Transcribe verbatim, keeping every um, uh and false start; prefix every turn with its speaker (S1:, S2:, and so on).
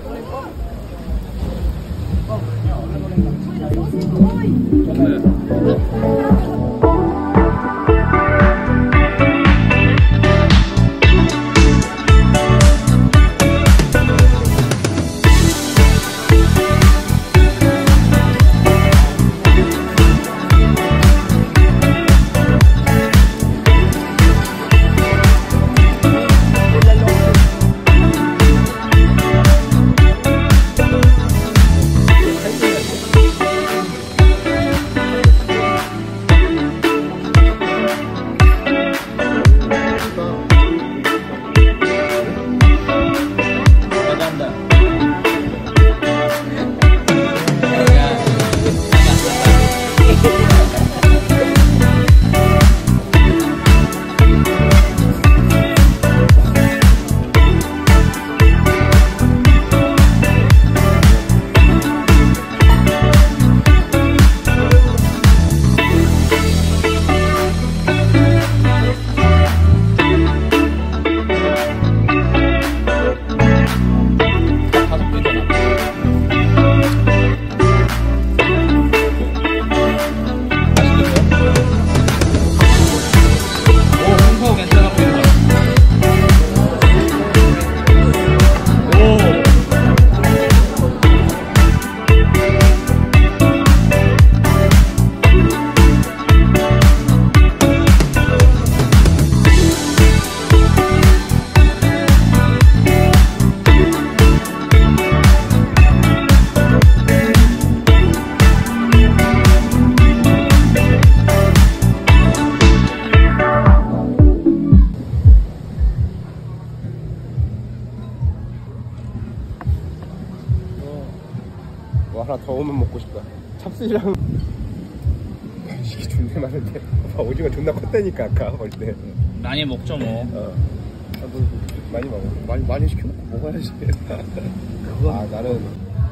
S1: 뭐 하나 더 오면 먹고 싶다. 찹쌀이랑 이게 존나 많은데. 봐, 오징어 존나 컸다니까 아까 볼 때.
S2: 많이 먹죠 뭐.
S1: 어. 아, 뭐, 많이 먹어. 많이 많이 시켜 먹고 먹어야지. 아 나는